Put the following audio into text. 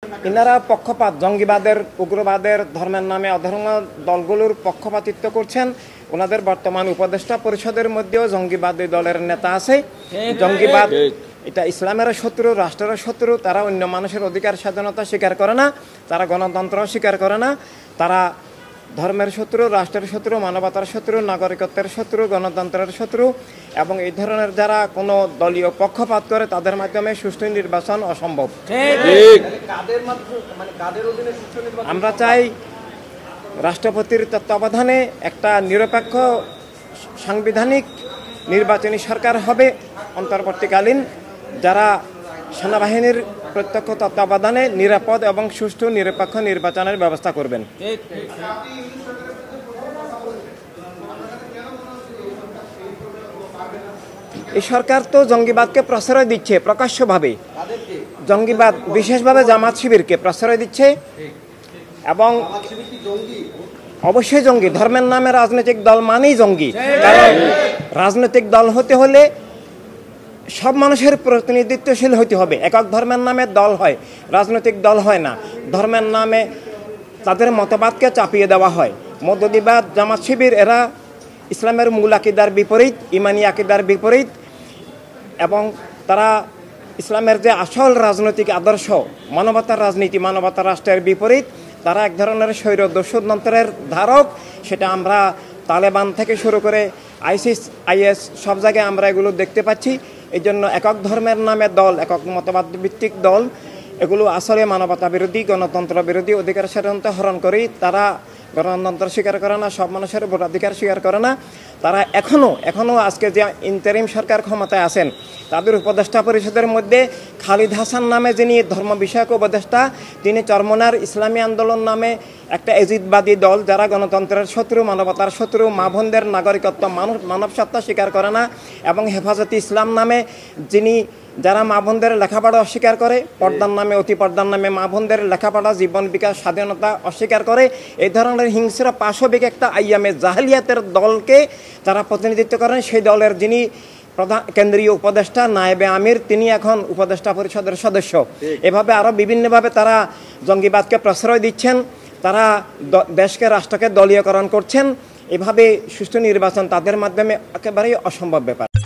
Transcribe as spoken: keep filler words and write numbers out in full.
ইনারা পক্ষপাত, জঙ্গিবাদের, উগ্রবাদের, ধর্মের নামে অধর্ম দলগুলোর পক্ষপাতিত্ব করছেন। ওনাদের বর্তমান উপদেষ্টা পরিষদের মধ্যেও জঙ্গিবাদী দলের নেতা আছে। জঙ্গিবাদ এটা ইসলামের শত্রু, রাষ্ট্রের শত্রু। তারা অন্য মানুষের অধিকার স্বাধীনতা স্বীকার করে না, তারা গণতন্ত্র স্বীকার করে না, তারা ধর্মের শত্রু, রাষ্ট্রের শত্রু, মানবতার শত্রু, নাগরিকত্বের শত্রু, গণতন্ত্রের শত্রু। এবং এই ধরনের যারা কোনো দলীয় পক্ষপাত করে তাদের মাধ্যমে সুষ্ঠু নির্বাচন অসম্ভব। আমরা চাই রাষ্ট্রপতির তত্ত্বাবধানে একটা নিরপেক্ষ সাংবিধানিক নির্বাচনী সরকার হবে অন্তর্বর্তীকালীন, যারা সেনাবাহিনীর প্রত্যক্ষ তত্ত্বাবধানে নিরাপদ এবং সুষ্ঠু নিরপেক্ষ নির্বাচনের ব্যবস্থা করবেন। এই সরকার তো জঙ্গিবাদকে প্রশ্রয় দিচ্ছে প্রকাশ্যভাবে, জঙ্গিবাদ বিশেষভাবে জামাত শিবিরকে প্রশ্রয় দিচ্ছে। এবং অবশ্যই জঙ্গি, ধর্মের নামে রাজনৈতিক দল মানেই জঙ্গি। কারণ রাজনৈতিক দল হতে হলে সব মানুষের প্রতিনিধিত্বশীল হতে হবে। একক ধর্মের নামে দল হয়, রাজনৈতিক দল হয় না। ধর্মের নামে তাদের মতবাদকে চাপিয়ে দেওয়া হয়। মৌদুদিবাদ, জামাত শিবির এরা ইসলামের মূল আকিদার বিপরীত, ইমানি আকিদার বিপরীত, এবং তারা ইসলামের যে আসল রাজনৈতিক আদর্শ, মানবতার রাজনীতি, মানবতার রাষ্ট্রের বিপরীত। তারা এক ধরনের স্বৈর দস্যুতন্ত্রের ধারক। সেটা আমরা তালেবান থেকে শুরু করে আইসিস, আইএস সব জায়গায় আমরা এগুলো দেখতে পাচ্ছি। এই জন্য একক ধর্মের নামে দল, একক মতবাদ ভিত্তিক দল, এগুলো আসলে মানবতা বিরোধী, গণতন্ত্র বিরোধী, অধিকার স্বাধীনতা হরণ করেই তারা গণতন্ত্র স্বীকার করে না, সব মানুষের ভোটাধিকার স্বীকার করে না। তারা এখনও এখনও আজকে যে ইন্টারিম সরকার ক্ষমতায় আছেন, তাদের উপদেষ্টা পরিষদের মধ্যে খালিদ হাসান নামে যিনি ধর্ম বিষয়ক উপদেষ্টা, তিনি চরমনার ইসলামী আন্দোলন নামে একটা এজিদবাদী দল, যারা গণতন্ত্রের শত্রু, মানবতার শত্রু, মা বোনদের নাগরিকত্ব, মানব মানব সত্তা স্বীকার করে না। এবং হেফাজতে ইসলাম নামে যিনি, যারা মা বোনদের লেখাপড়া অস্বীকার করে, পর্দার নামে, অতি পর্দার নামে মা বোনদের লেখাপড়া, জীবন বিকাশ, স্বাধীনতা অস্বীকার করে। এই ধরনের হিংস্র পাশবিক একটা আইয়ামে জাহেলিয়াতের দলকে তারা প্রতিনিধিত্ব করেন। সেই দলের যিনি প্রধান কেন্দ্রীয় উপদেষ্টা, নায়েবে আমির, তিনি এখন উপদেষ্টা পরিষদের সদস্য। এভাবে আরও বিভিন্নভাবে তারা জঙ্গিবাদকে প্রশ্রয় দিচ্ছেন। তারা দেশকে, রাষ্ট্রকে দলীয়করণ করছেন। এভাবে সুষ্ঠু নির্বাচন তাদের মাধ্যমে একেবারেই অসম্ভব ব্যাপার।